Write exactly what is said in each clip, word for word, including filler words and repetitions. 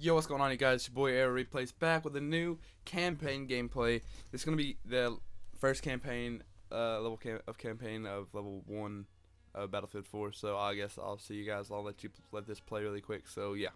Yo, what's going on, you guys? It's your boy Air Replays back with a new campaign gameplay. This is gonna be the first campaign, uh, level cam of campaign of level one, of Battlefield four. So I guess I'll see you guys. I'll let you let this play really quick. So yeah.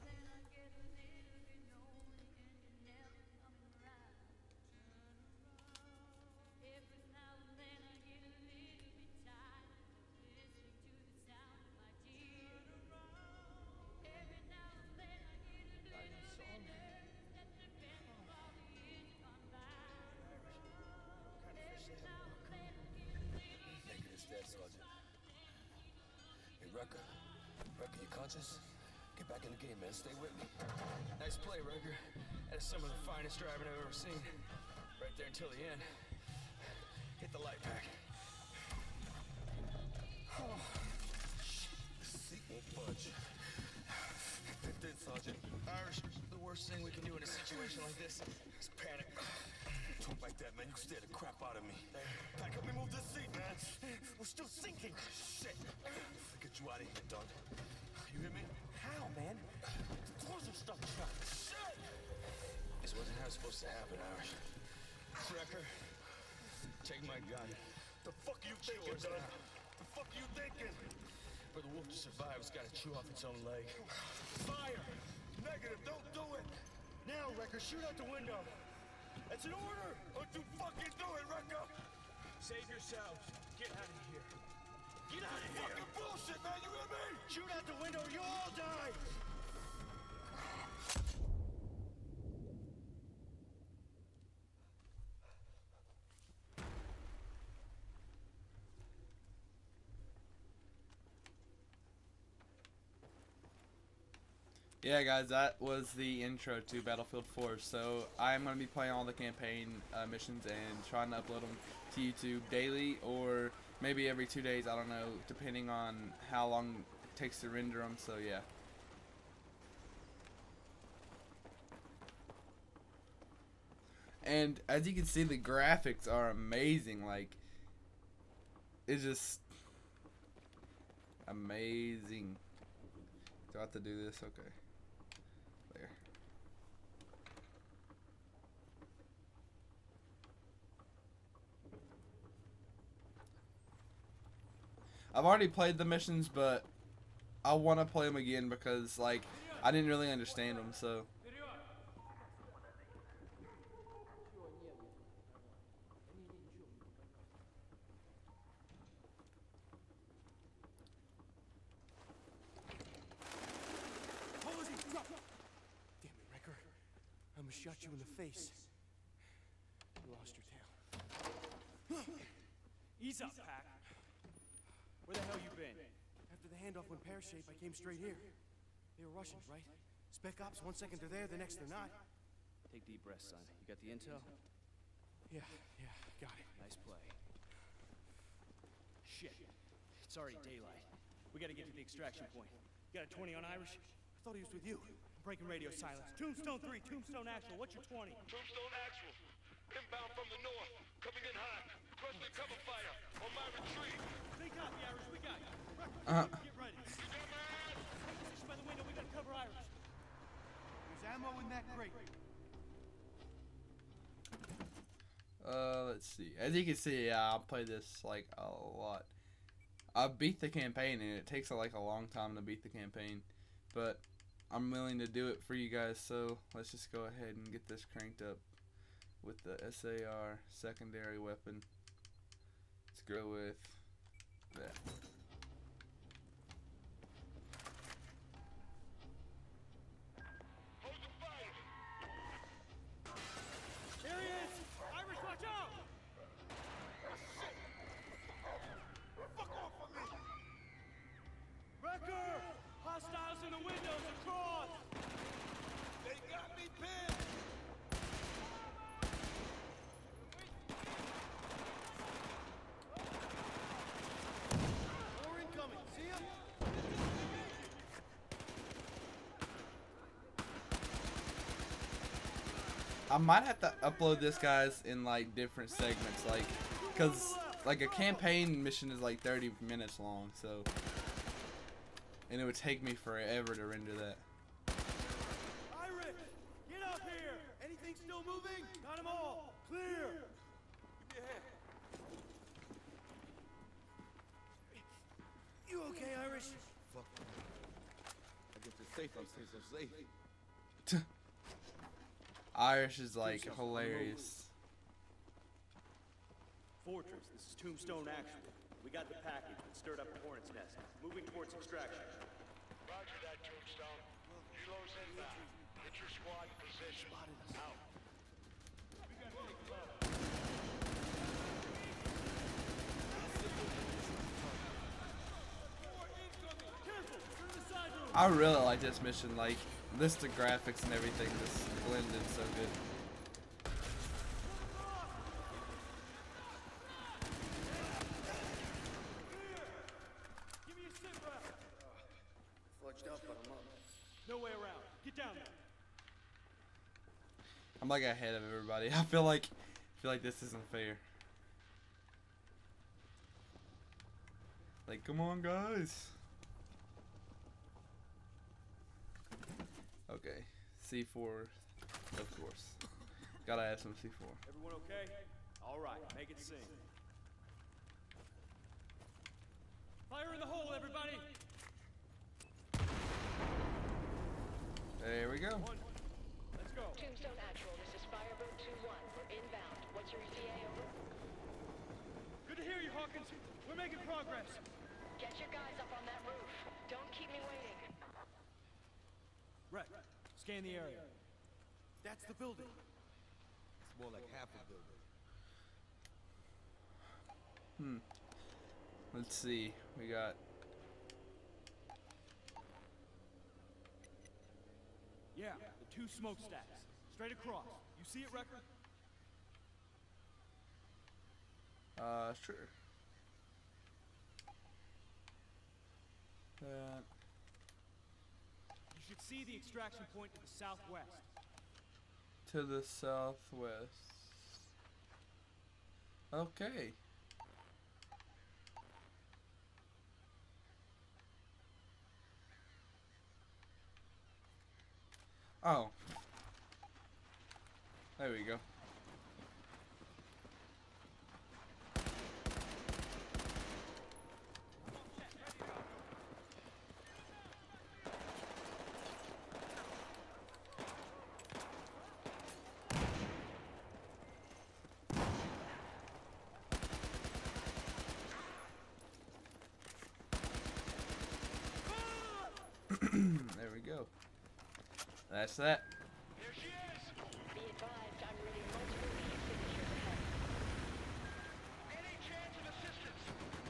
Hey, Rucker. Rucker, you conscious? Get back in the game, man. Stay with me. Nice play, Rucker. That is some of the finest driving I've ever seen. Right there until the end. Hit the light pack. Oh, shit. The seat won't budge. It did, Sergeant. Irish, the worst thing we can do in a situation like this is panic. Talk like that, man. You scared the crap out of me. Pack up and move this seat, man. We're still sinking. Shit. Get you out of here, dog. You hear me? How, man? The doors are stuck shut. Shit! This wasn't how it's supposed to happen, Irish. Wrecker, take my gun. The fuck you thinking, Don? The fuck you thinking? For the wolf to survive, it's gotta chew off its own leg. Fire! Negative, don't do it! Now, Wrecker, shoot out the window. That's an order! Don't you fucking do it, Wrecker! Save yourselves. Get out of here. Get out of here! Fucking bullshit, man! You hear me? Shoot out the window, you all die! Yeah, guys, that was the intro to Battlefield four. So I'm gonna be playing all the campaign uh, missions and trying to upload them to YouTube daily, or maybe every two days. I don't know, depending on how long it takes to render them. So yeah. And as you can see, the graphics are amazing. Like, it's just amazing. Do I have to do this? Okay. There. I've already played the missions, but I want to play them again because, like, I didn't really understand them, so. I almost shot you in the face. You lost your tail. Ease up, Pack. Where the hell you been? After the handoff went pear-shaped, I came straight here. They were Russians, right? Spec ops, one second they're there, the next they're not. Take deep breaths, son. You got the intel? Yeah, yeah, got it. Nice play. Shit. It's already daylight. We gotta get to the extraction point. You got a twenty on Irish? I thought he was with you. I'm breaking radio silence. Tombstone three, Tombstone actual. What's your twenty? Tombstone actual. Inbound from the north. Coming in hot. Requesting cover fire on my retreat. They copy, Irish. We got you. Uh. Get ready. Position by the window. We gotta cover Irish. There's ammo in that crate. Uh, let's see. As you can see, yeah, I'll play this like a lot. I beat the campaign, and it takes like a long time to beat the campaign, but I'm willing to do it for you guys. So let's just go ahead and get this cranked up with the S A R secondary weapon. Let's go with that. Hold the fire. There he is! Irish, watch out! Fuck off of me. Wrecker! Hostiles in the windows across! They got me pinned. More incoming. See him? I might have to upload this, guys, in like different segments, like, cause like a campaign mission is like thirty minutes long, so, and it would take me forever to render that. safe, I'm safe, I'm safe. Irish is like hilarious. Fortress, this is Tombstone Actual. We got the package, but stirred up a hornet's nest. Moving towards extraction. Roger that, Tombstone. Kilo's inbound. Get your squad in position. Out. I really like this mission, like this, the graphics and everything just blended so good. Give me a sit rep. Fudged up, but I'm up. No way around. Get down there. I'm like ahead of everybody. I feel like I feel like this isn't fair. Like, come on, guys. Okay, C four, of course. Gotta have some C four. Everyone okay? All right, make it sing. Fire in the hole, everybody! There we go. One. Let's go. Tombstone Actual, this is Fireboat two one. We're inbound. What's your E T A, over? Good to hear you, Hawkins. We're making progress. Get your guys up on that roof. Don't keep me waiting. Right. Scan the area. That's the building. It's more like half a building. Hmm. Let's see. We got. Yeah, the two smokestacks. Straight across. You see it, Wrecker? Uh, sure. That. You should see the extraction point to the southwest. To the southwest. Okay. Oh. There we go. There we go. That's that. Here she is! Be advised, I'm ready multiple heat signatures ahead. Any chance of assistance?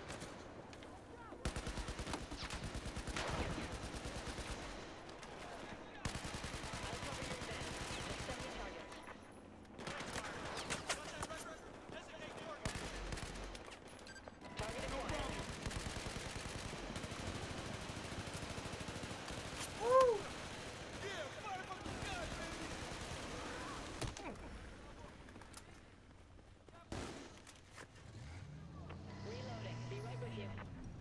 I'll cover your back. Just send me targets. Target acquired. Reloading. Be right with you.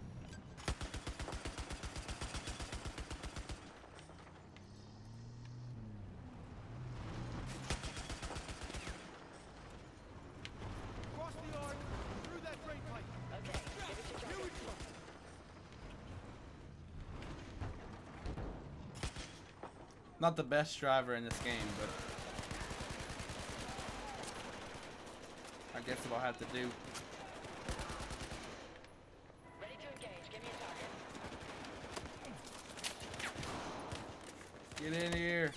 Cross the yard, through that drain pipe. Okay, give it to Here we target. go. Not the best driver in this game, but I guess what I'll have to do. Ready to engage. Give me a target. Get in here.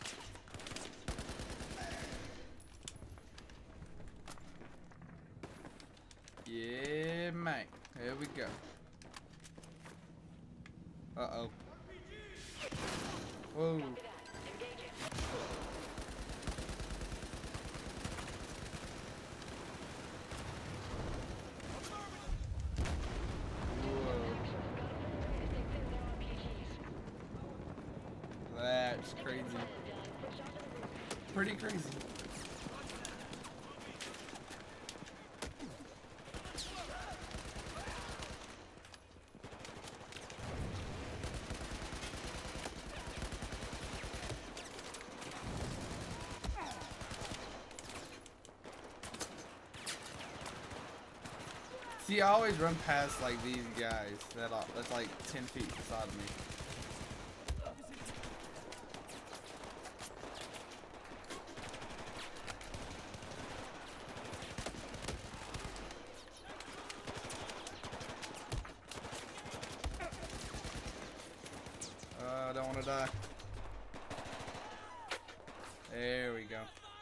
Yeah, mate. Here we go. Uh oh. Whoa. Copy that. Engaging. Whoa. That's crazy. Pretty crazy. See, I always run past like these guys that are that's like ten feet beside me. die. There we go.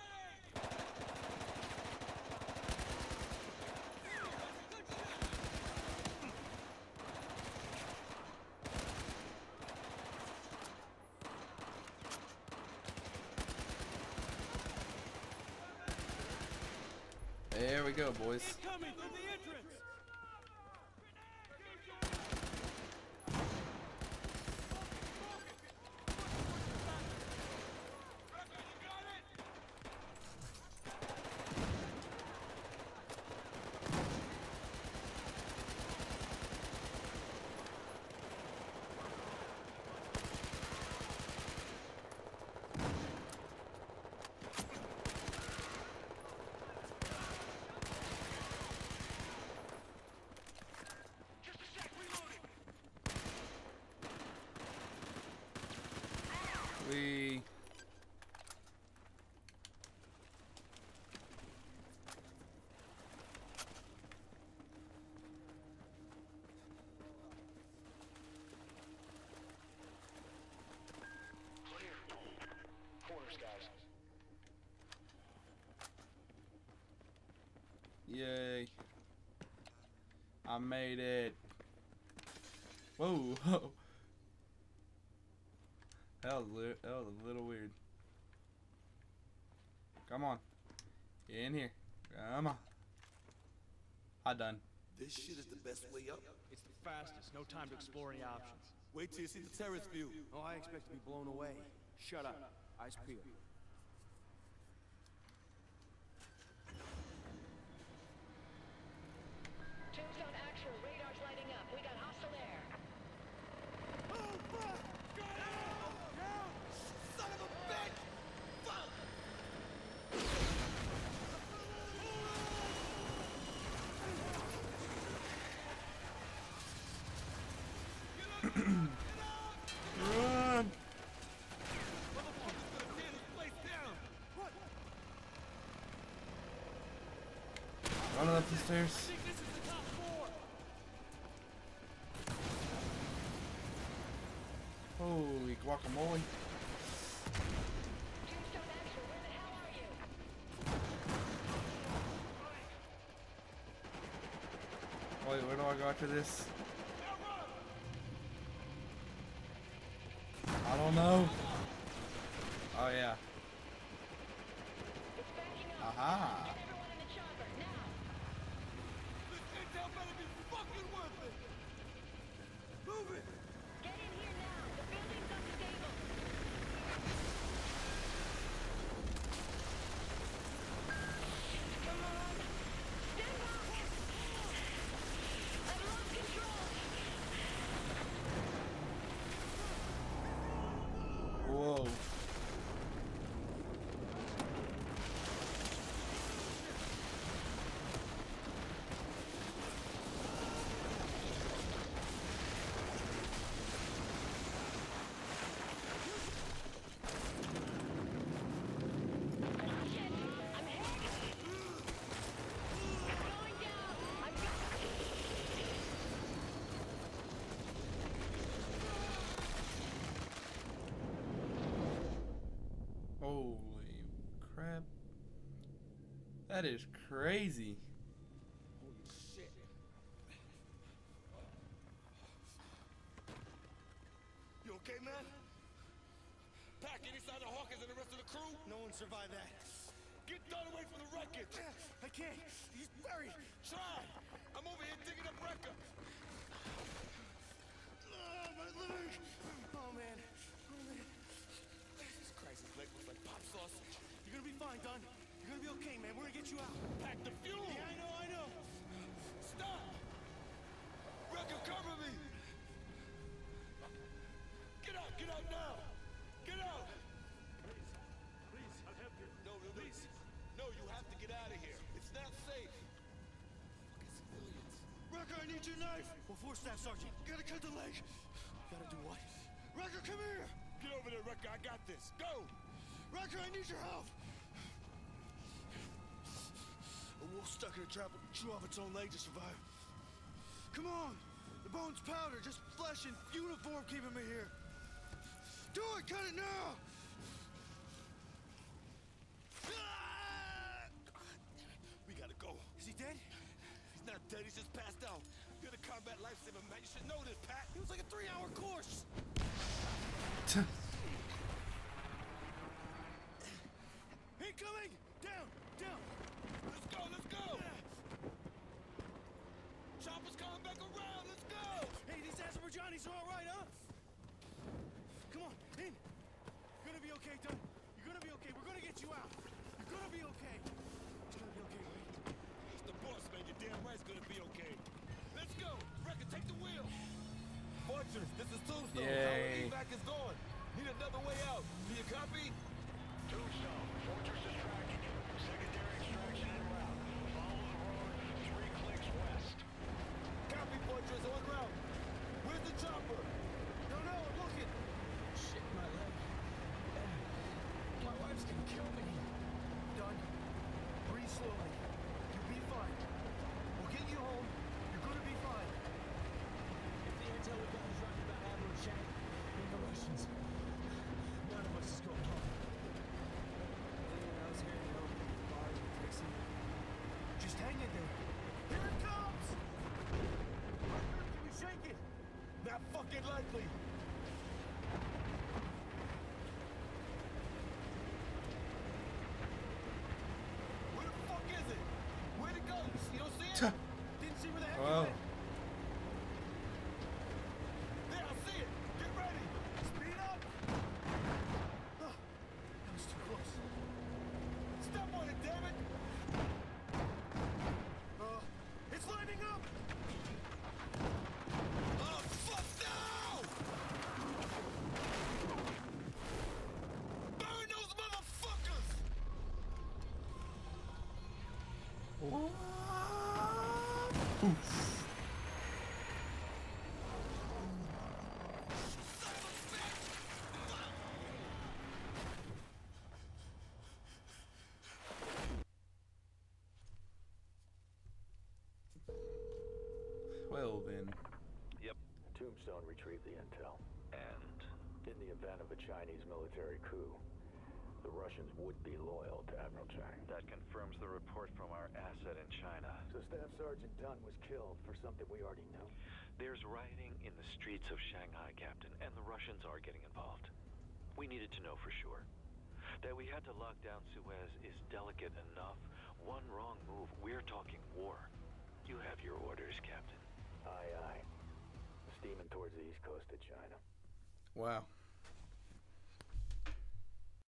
There we go, boys. Coming through the entrance! We Clear. Corners, guys. Yay. I made it. Whoa. Whoa. That was, li that was a little weird. Come on. Get in here. Come on. I done. This shit is the best way up. It's the fastest. No time to explore any options. Wait till you see the terrace view. Oh, I expect to be blown away. Shut up. Eyes peeled. Tombstone actual. Radar's lighting up. We got hostile air. Son of a bitch! Fuck! Run! Running up the stairs. Holy guacamole. Tombstone actual. Where the hell are you? Wait, where do I go after this? I don't know. Oh yeah. It's backing up. Aha. Get everyone in the chopper, now! This intel better be fucking worth it! Move it! Get in here now! The building's unstable! Come on! Stand by! I've lost control! Whoa. Shit! I'm hit! I'm going down! I'm going... Holy crap. That is crazy. Holy shit. You okay, man? Pack, any sign of Hawkins and the rest of the crew? No one survived that. Get down away from the wreckage! I can't. He's buried. Try! I'm over here digging up wreckage! Oh, my leg. Oh, man. Oh, man. Jesus Christ, his leg looks like pop sausage. You're gonna be fine, Dunn. You're gonna be okay, man. We're gonna get you out. Pack the fuel! Yeah, I know, I know. Stop! Wrecker, cover me! Get out, get out now! Get out! Please, I'll help you. No, no, no. No, you have to get out of here. It's not safe. Fucking civilians. Wrecker, I need your knife. Well, four staff, Sergeant. Gotta cut the leg. Gotta do what? Wrecker, come here. Get over there, Wrecker. I got this. Go! Wrecker, I need your help. A wolf stuck in a trap will chew off its own leg to survive. Come on. The bone's powder, just flesh and uniform keeping me here. Do it! Cut it now! Ah! We gotta go. Is he dead? He's not dead, he's just passed out. You're the combat lifesaver, man. You should know this, Pat. It was like a three-hour course. Incoming! Down! Down! Let's go, let's go! Chopper's coming back around, let's go! Hey, these Azerbaijanis are all right, huh? Come on, in! You're gonna be okay, Dunn. You're gonna be okay. We're gonna get you out. You're gonna be okay. It's gonna be okay, right? It's the boss, man. You're damn right it's gonna be okay. Let's go! Wrecker, take the wheel! Fortress, this is Tombstone. Yay. Our evac is gone. Need another way out. Do you copy? Tombstone, Fortress is tracking you. Secondary extraction en route. Follow the road three clicks west. Copy, Fortress, en route. Where's the chopper? No, no, I'm looking. Shit, my leg. My wife's gonna kill me. Dunn, breathe slowly. You'll be fine. We'll get you home. You're gonna be fine. If the intel we got is right about Admiral Chang and the Russians, none of us is going home. Anyone else here to help Bard and Dixon? Just hang in there. Here it comes! Parker, can we shake it? Not fucking likely. Where the fuck is it? Where'd it go? You don't see it? Didn't see where the heck Wow. it went. There, I see it. Get ready. Speed up! Oh, that was too close. Step on it, damn it. Uh, it's lining up! Oh, fuck no! Burn those motherfuckers! Well then. Tombstone retrieved the intel. And In the event of a Chinese military coup, the Russians would be loyal to Admiral Chang. that confirms the report from our asset in China. So Staff Sergeant Dunn was killed for something we already knew. There's rioting in the streets of Shanghai, Captain, and the Russians are getting involved. We needed to know for sure. That we had to lock down Suez is delicate enough. One wrong move, we're talking war. You have your orders, Captain. Aye, aye. Steaming towards the east coast of China. Wow.